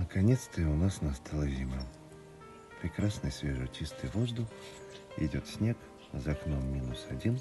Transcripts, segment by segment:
Наконец-то и у нас настала зима. Прекрасный свежий чистый воздух, идет снег, за окном -1.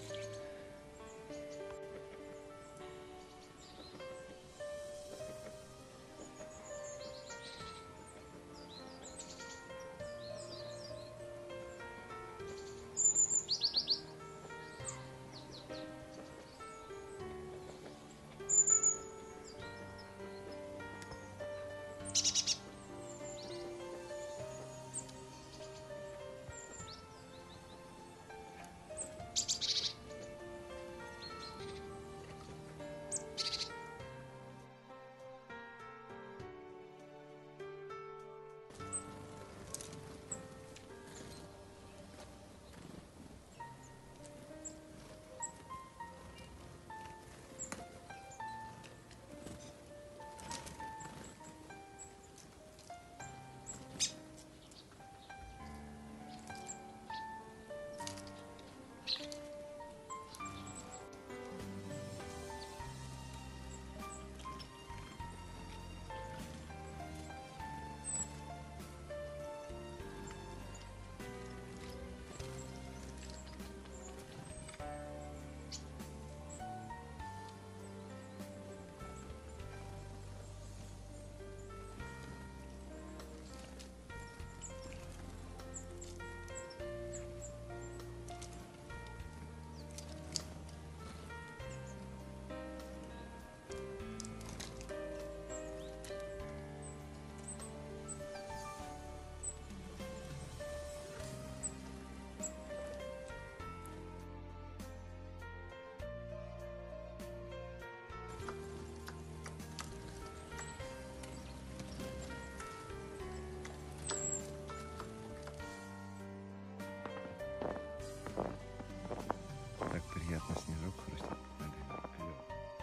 Так приятно снежок хрустит под ногами. Клёво.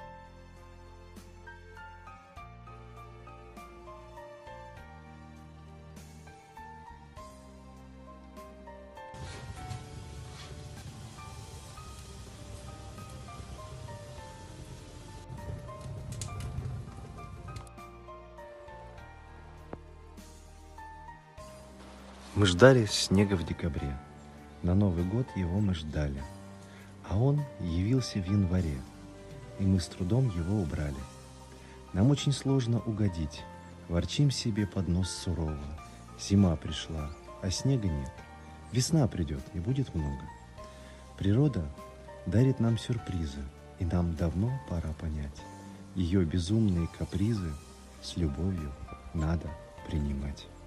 Мы ждали снега в декабре. На Новый год его мы ждали. А он явился в январе, и мы с трудом его убрали. Нам очень сложно угодить, ворчим себе под нос сурово. Зима пришла, а снега нет. Весна придет, и будет много. Природа дарит нам сюрпризы, и нам давно пора понять. Ее безумные капризы с любовью надо принимать.